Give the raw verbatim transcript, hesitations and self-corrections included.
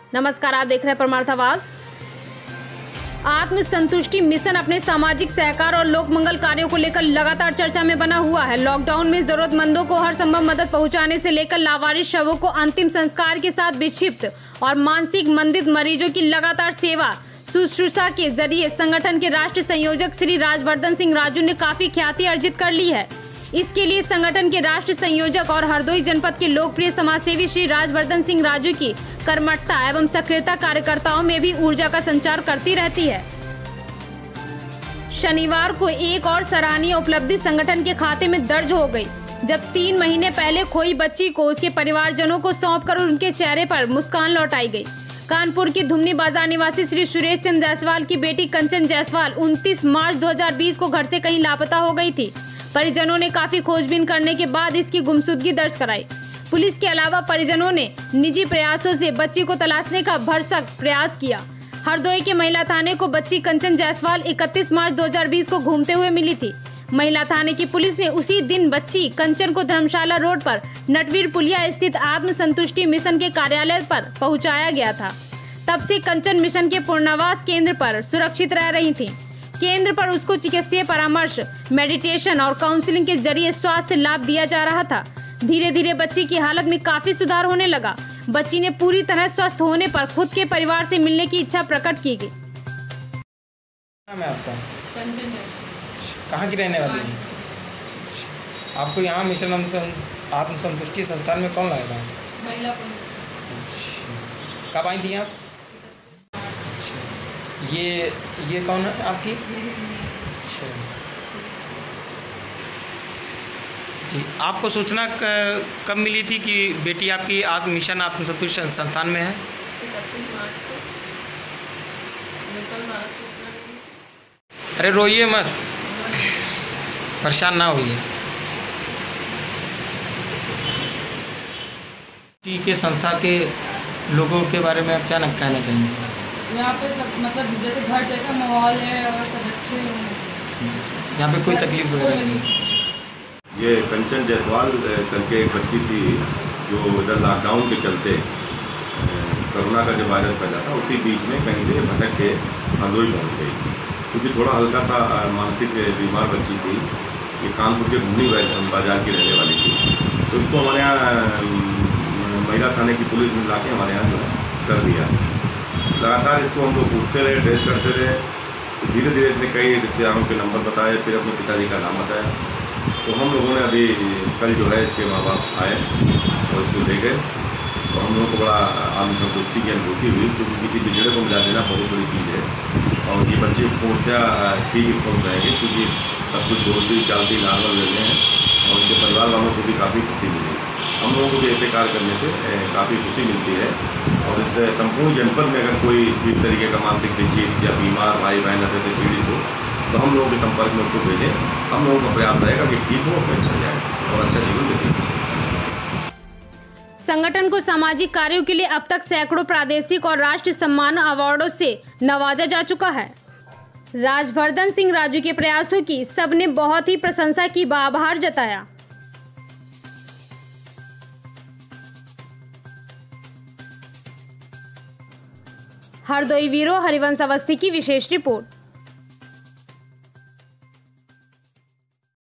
नमस्कार, आप देख रहे हैं परमार्थ आवाज। आत्म संतुष्टि मिशन अपने सामाजिक सहकार और लोक मंगल कार्यों को लेकर लगातार चर्चा में बना हुआ है। लॉकडाउन में जरूरतमंदों को हर संभव मदद पहुंचाने से लेकर लावारिस शवों को अंतिम संस्कार के साथ विक्षिप्त और मानसिक मंदित मरीजों की लगातार सेवा शुश्रूषा के जरिए संगठन के राष्ट्रीय संयोजक श्री राजवर्धन सिंह राजू ने काफी ख्याति अर्जित कर ली है। इसके लिए संगठन के राष्ट्रीय संयोजक और हरदोई जनपद के लोकप्रिय समाजसेवी श्री राजवर्धन सिंह राजू की कर्मठता एवं सक्रियता कार्यकर्ताओं में भी ऊर्जा का संचार करती रहती है। शनिवार को एक और सराहनीय उपलब्धि संगठन के खाते में दर्ज हो गई, जब तीन महीने पहले खोई बच्ची को उसके परिवारजनों को सौंपकर उनके चेहरे पर मुस्कान लौटाई गई। कानपुर की धुमनी बाजार निवासी श्री सुरेश चंद्र जायसवाल की बेटी कंचन जायसवाल उनतीस मार्च दो हज़ार बीस को घर से कहीं लापता हो गई थी। परिजनों ने काफी खोजबीन करने के बाद इसकी गुमशुदगी दर्ज कराई। पुलिस के अलावा परिजनों ने निजी प्रयासों से बच्ची को तलाशने का भरसक प्रयास किया। हरदोई के महिला थाने को बच्ची कंचन जायसवाल इकतीस मार्च दो हज़ार बीस को घूमते हुए मिली थी। महिला थाने की पुलिस ने उसी दिन बच्ची कंचन को धर्मशाला रोड पर नटवीर पुलिया स्थित आत्म संतुष्टि मिशन के कार्यालय पर पहुंचाया गया था। तब से कंचन मिशन के पूर्णावास केंद्र पर सुरक्षित रह रही थी। केंद्र पर उसको चिकित्सीय परामर्श, मेडिटेशन और काउंसलिंग के जरिए स्वास्थ्य लाभ दिया जा रहा था। धीरे धीरे बच्ची की हालत में काफी सुधार होने लगा। बच्ची ने पूरी तरह स्वस्थ होने पर खुद के परिवार से मिलने की इच्छा प्रकट की गई। नाम है आपका? कंचन जायसवाल। कहाँ की रहने वाली है? आपको यहाँ मिशन आत्म संतुष्टि संस्थान में कौन लाया था? महिला पुलिस। कब आई थी आप? ये ये कौन है आपकी? जी, आपको सूचना कब मिली थी कि बेटी आपकी आत्म मिशन आत्म संतुष्टि संस्थान में है? अरे रोइए मत, परेशान ना होइए। के संस्था के लोगों के बारे में आप क्या कहना चाहेंगे? यहाँ पे सब मतलब जैसे घर जैसा माहौल है और सब अच्छे हैं। यहाँ पे कोई तकलीफ वगैरह नहीं? ये कंचन जायसवाल करके एक बच्ची थी जो इधर लॉकडाउन के चलते कोरोना का जब वायरस फैला था उसी बीच में कहीं से भटक के हरदोई पहुँच गई। क्योंकि थोड़ा हल्का था, मानसिक बीमार बच्ची थी। ये कानपुर के धुमनी बाजार की रहने वाली थी। तो उसको हमारे यहाँ महिला थाने की पुलिस ने ला के हमारे यहाँ जो कर दिया। लगातार इसको हम लोग पूछते रहे, ट्रेस करते रहे। तो धीरे धीरे इसने कई रिश्तेदारों के नंबर बताए, फिर अपने पिताजी का नाम बताया। तो हम लोगों ने अभी कल जो है इसके माँ बाप आए और इसको ले गए। तो हम लोगों को बड़ा आत्म संतुष्टि की अनुभूति हुई, क्योंकि किसी बिछड़े को मिला देना बहुत बड़ी चीज़ है। और ये बच्चे पूर्णतया ठीक पहुँच जाएंगे, क्योंकि सब कुछ बोलती चालती नॉर्मल ले रहे हैं और उनके परिवार वालों को भी काफ़ी खुशी मिली। हम लोगों को भी ऐसे कार्य करने से काफ़ी खुशी मिलती है। और इस संपूर्ण जनपद में अगर कोई इस तरीके का मानसिक विक्षिप्त या बीमार भाई बहन ऐसे से पीड़ित हो तो हम लोगों के संपर्क में उसको भेजें। हम लोगों का प्रयास रहेगा कि ठीक हो, बेहतर जाए और अच्छा जीवन व्यतीत हो। संगठन को सामाजिक कार्यों के लिए अब तक सैकड़ों प्रादेशिक और राष्ट्रीय सम्मान अवार्डों से नवाजा जा चुका है। राजवर्धन सिंह राजू के प्रयासों की सबने बहुत ही प्रशंसा की व आभार जताया। हरदोई ब्यूरो हरिवंश अवस्थी की विशेष रिपोर्ट।